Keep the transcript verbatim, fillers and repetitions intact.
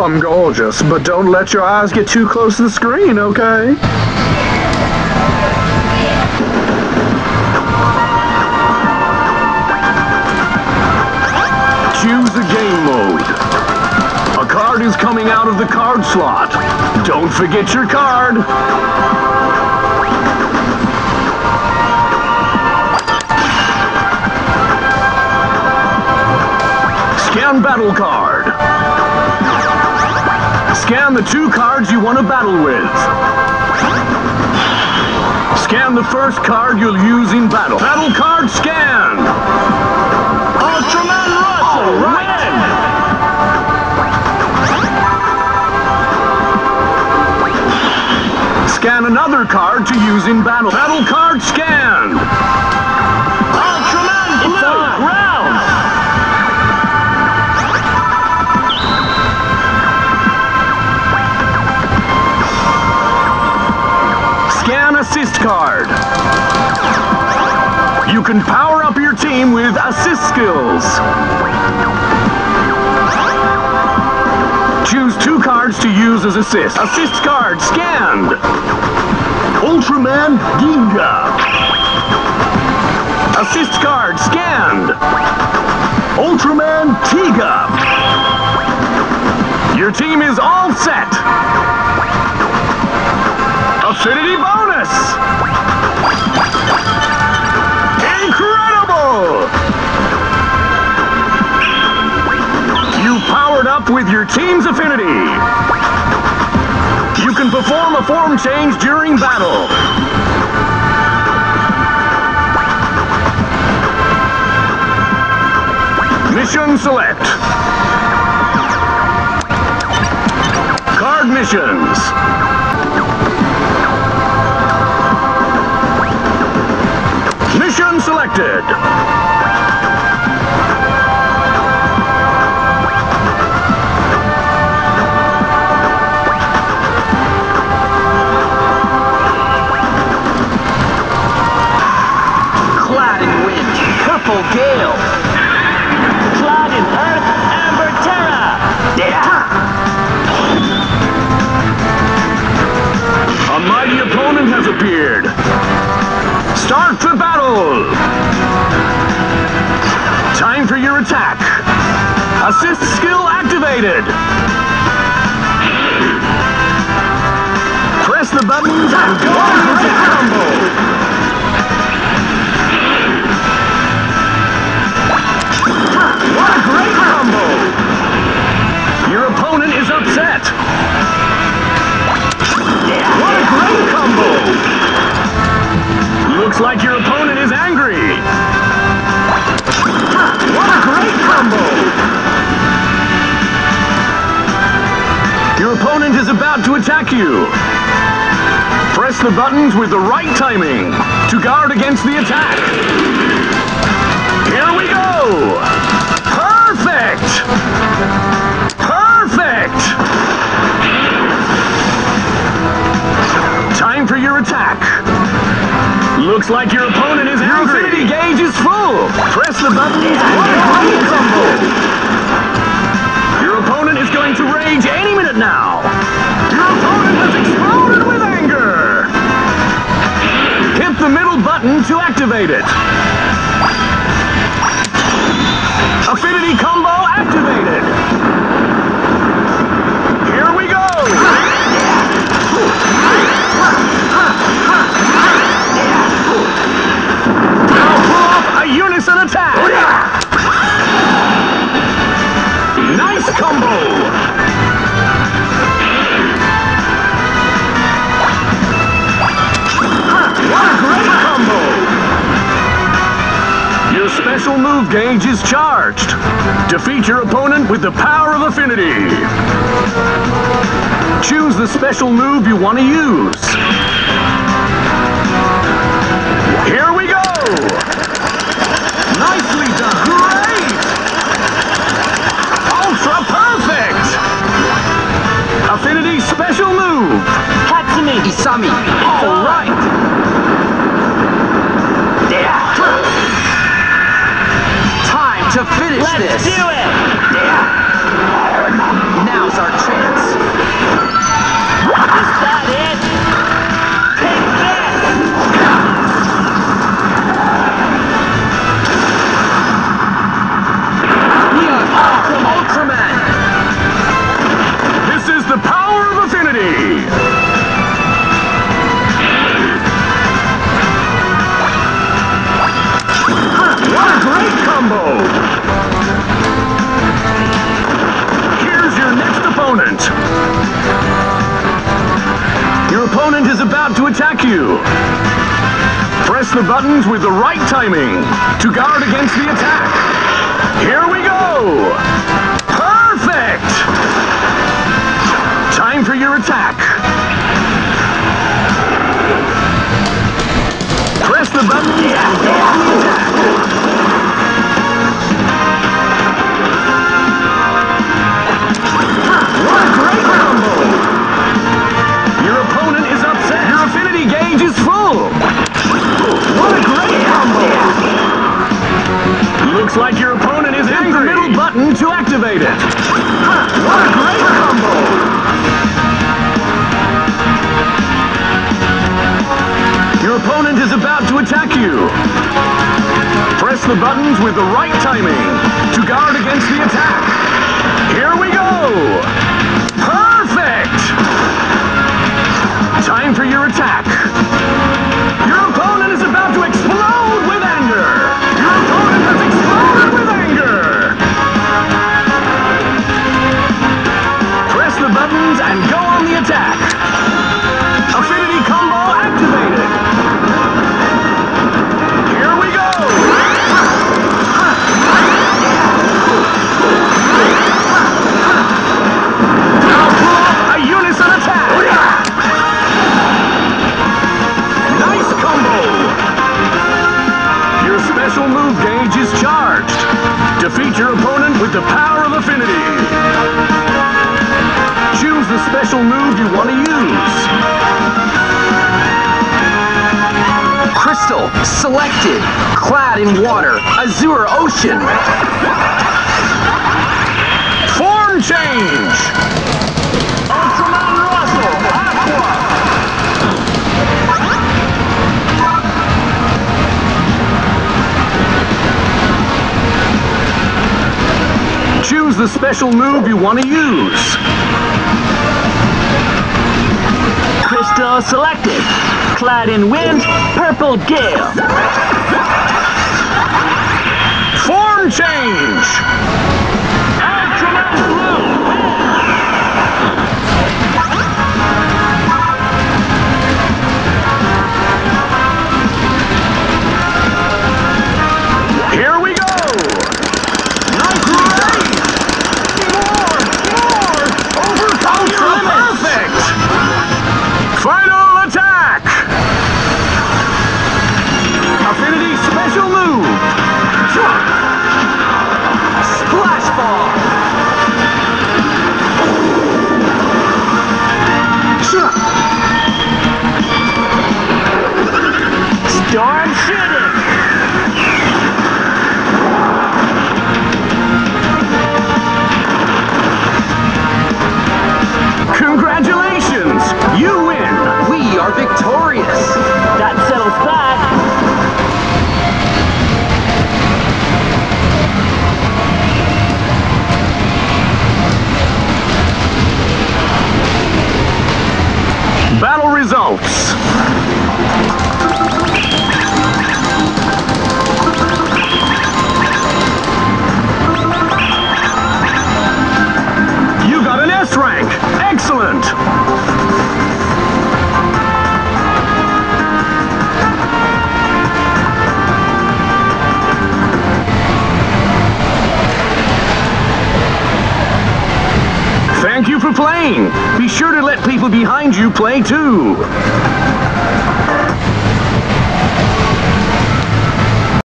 I'm gorgeous, but don't let your eyes get too close to the screen, okay? Choose a game mode. A card is coming out of the card slot. Don't forget your card. Scan battle card. Scan the two cards you want to battle with. Scan the first card you'll use in battle. Battle card scan. Ultraman Russell, all right. Scan another card to use in battle. Battle card scanned. Ultraman Blue, it's on ground. Scan assist card. You can power up your team with assist skills. Choose two cards to use as assist. Assist card scanned. Ultraman Ginga. Assist card scanned. Ultraman Tiga. Your team is all set. Affinity bonus. Incredible! You powered up with your team's affinity. You can perform a form change during battle. Mission select. Card missions. Mission selected. Cloud and wind, purple gale. Cloud and earth, amber terra. Yeah. A mighty opponent has appeared. Start the battle! Time for your attack. Assist skill activated. Press the buttons and go for the combo. What a great combo! Your opponent is upset. What a great combo! Looks like your opponent is angry. What a great combo! Your opponent is about to attack you. Press the buttons with the right timing to guard against the attack. Here we go! Perfect! Perfect! Time for your attack. Looks like your opponent is angry. Your affinity gauge is full. Press the button. What a great combo! Your opponent is going to rage any minute now. Your opponent has exploded with anger. Hit the middle button to activate it. Affinity combo activated. Here we go. Now pull off a unison attack. Nice combo. What a great combo. Your special move gauge is charged. Defeat your opponent with the power of affinity. Choose the special move you want to use. Here we go! Nicely done! Great! Ultra perfect! Affinity special move! Katsumi Isami. All right! Yeah. Time to finish Let's this. do it! Yeah. Now's our chance. attack you. Press the buttons with the right timing to guard against the attack. Here we go! Perfect! Time for your attack. Press the buttons and go on the attack. What a great combo! Your opponent is upset. Your affinity gauge is full. What a great combo! Looks like your opponent is angry. Hit the middle button to activate it. What a great combo! Your opponent is about to attack you. Press the buttons with the right timing to guard against the attack. Here we go! Perfect! Time for your attack. Your opponent is about to explode with anger. Your opponent has exploded with anger. Press the buttons and go on the attack. Affinity combo activated. Here we go. Now pull off a unison attack. Nice combo. Your special move gauge is charged. Defeat your opponent with the power of affinity. Choose the special move you want to use. Crystal selected. Clad in water. Azure Ocean. Form change. Ultraman Rosso Aqua. Choose the special move you want to use. Crystal selected. Clad in wind. Purple Gale. Form change. Ultraman Blue. Here we go. Nice race. More, more. Overcome your limits. Perfect. Final attack. Affinity special move. Splash Ball. Storm Shooting. Congratulations. You win. We are victorious. That settles that. Battle results. You got an S rank. Excellent. Thank you for playing. Be sure to let people behind you play too.